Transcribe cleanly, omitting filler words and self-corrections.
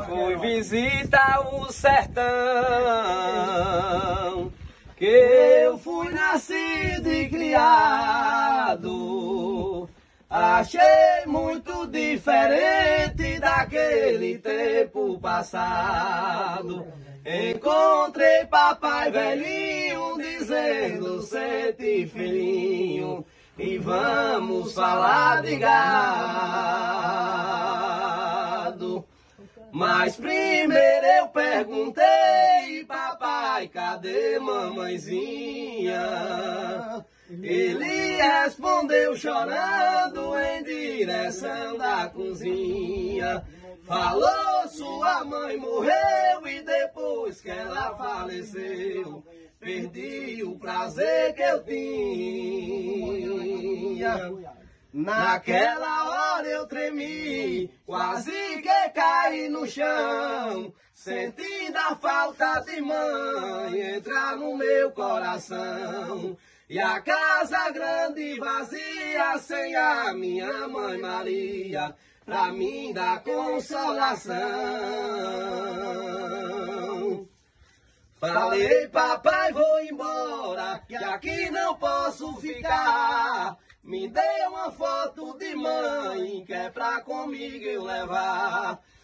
Fui visitar o sertão, que eu fui nascido e criado. Achei muito diferente daquele tempo passado. Encontrei papai velhinho dizendo: sente filhinho, e vamos falar de gado. Mas primeiro eu perguntei: papai, cadê mamãezinha? Ele respondeu chorando em direção da cozinha. Falou: sua mãe morreu e depois que ela faleceu, perdi o prazer que eu tinha. Naquela hora eu tremi, quase que caí no chão, sentindo a falta de mãe entrar no meu coração. E a casa grande e vazia, sem a minha mãe Maria, pra mim dar consolação. Falei: papai, vou embora, que aqui não posso ficar. Me dê uma foto de mãe, que é pra comigo eu levar.